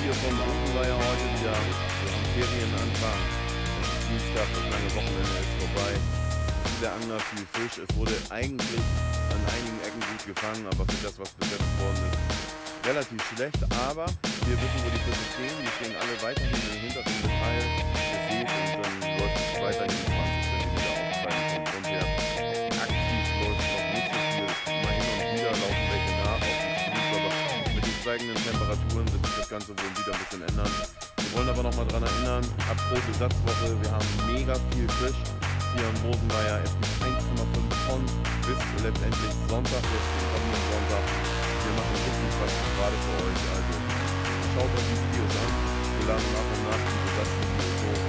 hier vom Rosenweiher heute wieder. Wir haben Ferienanfang. Es ist Dienstag, das lange Wochenende ist vorbei. Viele Angler, viel Fisch. Es wurde eigentlich an einigen Ecken gut gefangen, aber für das, was besetzt worden ist, relativ schlecht. Aber wir wissen, wo die Fische stehen. Die stehen alle weiterhin im hinteren Teil des Sees und dann läuft es weiterhin 20 cm aufsteigen vom Grund her. Aktiv läuft noch nicht so viel. Mal hin und wieder laufen welche nach auf die Fuß, aber mit den steigenden Temperaturen wird sich das Ganze wohl wieder ein bisschen ändern. Wir wollen aber noch mal daran erinnern, April Besatzwoche, wir haben mega viel Fisch hier am Rosenweiher. Es gibt 1,5 Tonnen bis letztendlich Sonntag, jetzt den kommenden Sonntag. Wir machen richtig was gerade für euch. Also schaut euch die Videos an. Wir laden nach und nach die Besatzvideos hoch.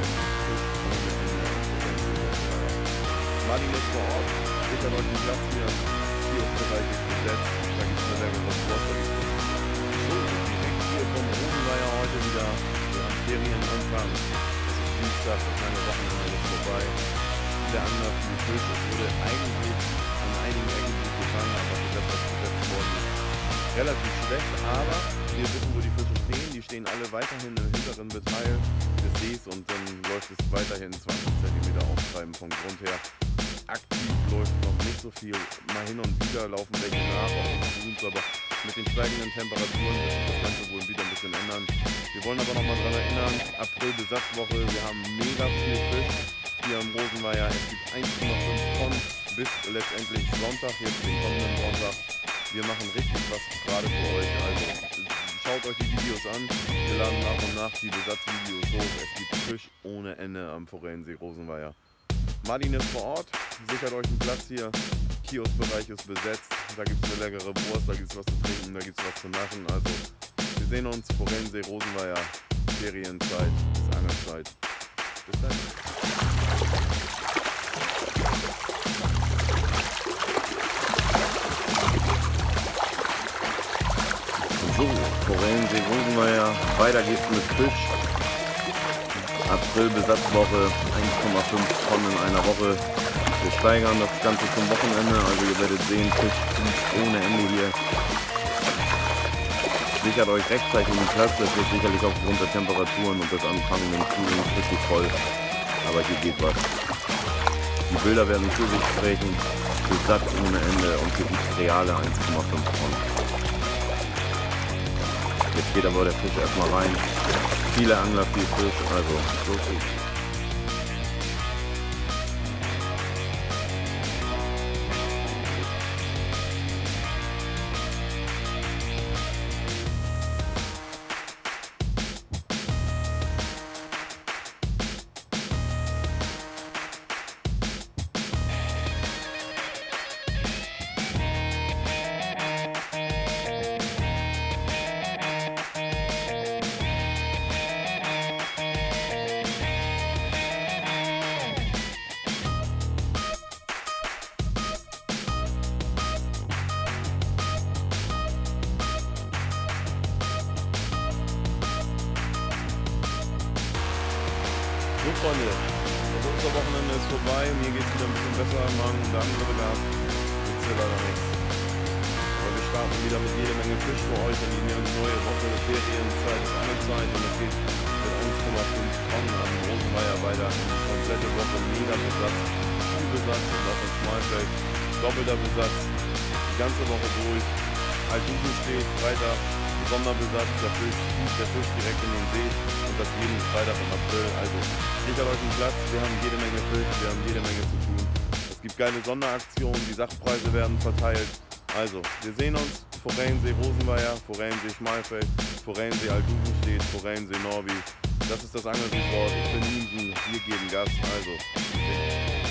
Martin ist vor Ort, sichert euch den Platz hier. Kioskbereich ist besetzt. Da gibt es eine längere Wurst. So, direkt hier vom Rosenweiher heute wieder. Wir haben Ferienanfang. Es ist Dienstag, das lange Wochenende ist vorbei. Viele Angler, viel Fisch. Es wurde eigentlich an einigen Ecken gut gefangen, aber für das, was besetzt worden ist, relativ schlecht. Aber wir wissen, wo die Fische stehen. Die stehen alle weiterhin im hinteren Teil des Sees und dann läuft es weiterhin 20 cm auftreiben vom Grund her. Aktiv läuft noch nicht so viel. Mal hin und wieder laufen welche nach, auch in Fuß, aber mit den steigenden Temperaturen wird sich das Ganze wohl wieder ein bisschen ändern. Wir wollen aber noch mal daran erinnern, April Besatzwoche, wir haben mega viel Fisch hier am Rosenweiher. Es gibt 1,5 Tonnen bis letztendlich Sonntag, jetzt den kommenden Sonntag. Wir machen richtig was gerade für euch. Also schaut euch die Videos an. Wir laden nach und nach die Besatzvideos hoch. Es gibt Fisch ohne Ende am Forellensee Rosenweiher. Martin ist vor Ort, sichert euch einen Platz hier. Kioskbereich ist besetzt. Da gibt es eine leckere Wurst, da gibt es was zu trinken, da gibt es was zu machen. Also wir sehen uns, Forellensee Rosenweiher, Ferienzeit, ist Angelzeit. Bis dann. So, Forellensee Rosenweiher, weiter geht's mit Fisch. April Besatzwoche, 1,5 Tonnen in einer Woche. Wir steigern das Ganze zum Wochenende, also ihr werdet sehen, Fisch ohne Ende hier. Sichert euch rechtzeitig den Platz, das wird sicherlich aufgrund der Temperaturen und des anfangenden Frühlings richtig voll. Aber hier geht was. Die Bilder werden für sich sprechen, Besatz ohne Ende und hier gibt es reale 1,5 Tonnen. Jetzt geht aber der Fisch erstmal rein. Viele Angler, viel Fisch, also so gut. So Freunde, das Osterwochenende ist vorbei, mir geht es wieder ein bisschen besser, Magen und Darmrippe gehabt, jetzt hier leider nichts. Aber wir starten wieder mit jede Menge Fisch für euch in die neue Woche, Ferienzeit ist Angelzeit und es geht mit 1,5 Tonnen an Rosenweiher weiter, die komplette Woche, mega Besatz, viel Besatz und auch im Schmalfeld, doppelter Besatz, die ganze Woche durch. Altuchen steht, Freitag, Sonderbesatz, der Fisch direkt in den See und das jeden Freitag im April. Also sichert euch einen Platz, wir haben jede Menge Fisch, wir haben jede Menge zu tun. Es gibt geile Sonderaktionen, die Sachpreise werden verteilt. Also, wir sehen uns, Forellensee Rosenweiher, Forellensee Schmalfeld, Forellensee Altuchenstedt, Forellensee Norby. Das ist das Angelresort, ich bin Niensen, wir geben Gas, also.